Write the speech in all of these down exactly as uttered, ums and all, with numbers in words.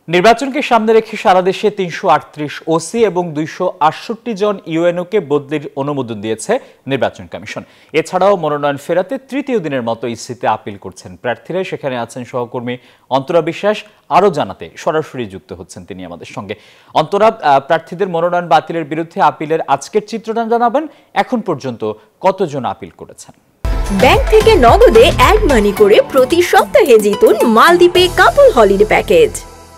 নির্বাচনকে সামনে রেখে সারা দেশে তিনশো আটত্রিশ ওসি এবং দুইশো আটষট্টি জন ইউএনওকে বদলির অনুমোদন দিয়েছে নির্বাচন কমিশন। এছাড়াও মনোনয়ন ফেরাতে তৃতীয় দিনের মতো ইসিতে আপিল করছেন প্রার্থীরা। সেখানে আছেন সহকর্মী অন্তরা বিশ্বাস। আরও জানাতে সরাসরি যুক্ত হচ্ছেন তিনি আমাদের সঙ্গে। অন্তরা, প্রার্থীদের মনোনয়ন বাতিলের বিরুদ্ধে আপিলের আজকের চিত্রটা জানাবেন। এখন পর্যন্ত কতজন আপিল করেছেন? ব্যাংক থেকে নগদে অ্যাড মানি করে প্রতি সপ্তাহে জিতুন মালদ্বীপে কাপল হলিডে প্যাকেজ।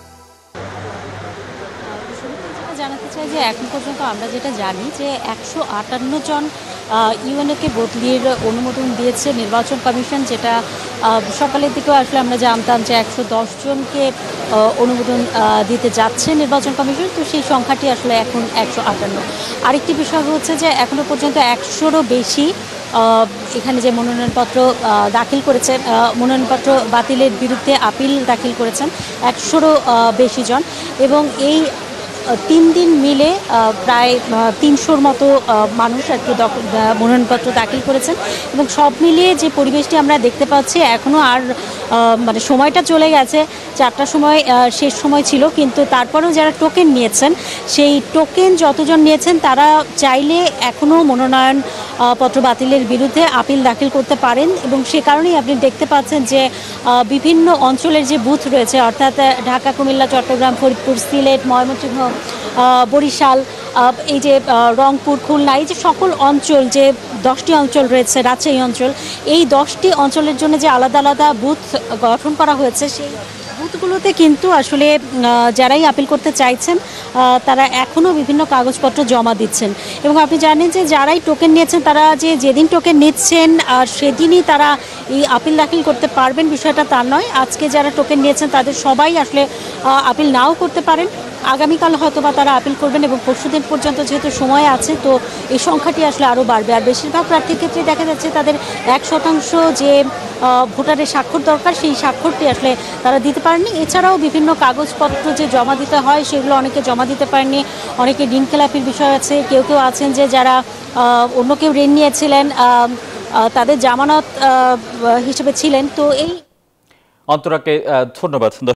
জানাতে চাই যে এখন পর্যন্ত আমরা যেটা জানি যে একশো আটান্ন জন ইউএনওকে বদলির অনুমোদন দিয়েছে নির্বাচন কমিশন, যেটা সকালের দিকেও আসলে আমরা জানতাম যে একশো দশ জনকে অনুমোদন দিতে যাচ্ছে নির্বাচন কমিশন। তো সেই সংখ্যাটি আসলে এখন একশো আটান্ন। আরেকটি বিষয় হচ্ছে যে এখনো পর্যন্ত একশোরও বেশি এখানে যে মনোনয়নপত্র দাখিল করেছেন, মনোনয়নপত্র বাতিলের বিরুদ্ধে আপিল দাখিল করেছেন একশোরও বেশি জন, এবং এই তিন দিন মিলে প্রায় তিনশোর মতো মানুষ আর কি মনোনয়নপত্র দাখিল করেছেন। এবং সব মিলিয়ে যে পরিবেশটি আমরা দেখতে পাচ্ছি, এখনও আর মানে সময়টা চলে গেছে, চারটার সময় শেষ সময় ছিল, কিন্তু তারপরেও যারা টোকেন নিয়েছেন সেই টোকেন যতজন নিয়েছেন তারা চাইলে এখনও মনোনয়ন পত্র বাতিলের বিরুদ্ধে আপিল দাখিল করতে পারেন। এবং সে কারণেই আপনি দেখতে পাচ্ছেন যে বিভিন্ন অঞ্চলের যে বুথ রয়েছে, অর্থাৎ ঢাকা, কুমিল্লা, চট্টগ্রাম, ফরিদপুর, সিলেট, ময়মনসিংহ, বরিশাল, এই যে রংপুর, খুলনা, এই যে সকল অঞ্চল, যে দশটি অঞ্চল রয়েছে, রাজশাহী অঞ্চল, এই দশটি অঞ্চলের জন্য যে আলাদা আলাদা বুথ গঠন করা হয়েছে, সেই বুথগুলোতে কিন্তু আসলে যারাই আপিল করতে চাইছেন তারা এখনও বিভিন্ন কাগজপত্র জমা দিচ্ছেন। এবং আপনি জানেন যে যারাই টোকেন নিয়েছেন তারা যে যেদিন টোকেন নিচ্ছেন আর সেদিনই তারা এই আপিল দাখিল করতে পারবেন বিষয়টা তা নয়। আজকে যারা টোকেন নিয়েছেন তাদের সবাই আসলে আপিল নাও করতে পারেন, আগামীকাল হয়তো বা তারা আপিল করবেন, এবং পরশুদিন পর্যন্ত যেহেতু সময় আছে তো এই সংখ্যাটি আসলে আরও বাড়বে। আর বেশিরভাগ প্রার্থীর ক্ষেত্রে দেখা যাচ্ছে তাদের এক শতাংশ যে ভোটারের স্বাক্ষর দরকার সেই স্বাক্ষরটি আসলে তারা দিতে পারেননি। এছাড়াও বিভিন্ন কাগজপত্র যে জমা দিতে হয় সেগুলো অনেকে জমা দিতে পারেননি, অনেকে ঋণ খেলাপির বিষয় আছে, কেউ কেউ আছেন যে যারা অন্য কেউ ঋণ নিয়েছিলেন তাদের জামানত হিসেবে ছিলেন। তো এই অন্তরাকে ধন্যবাদ।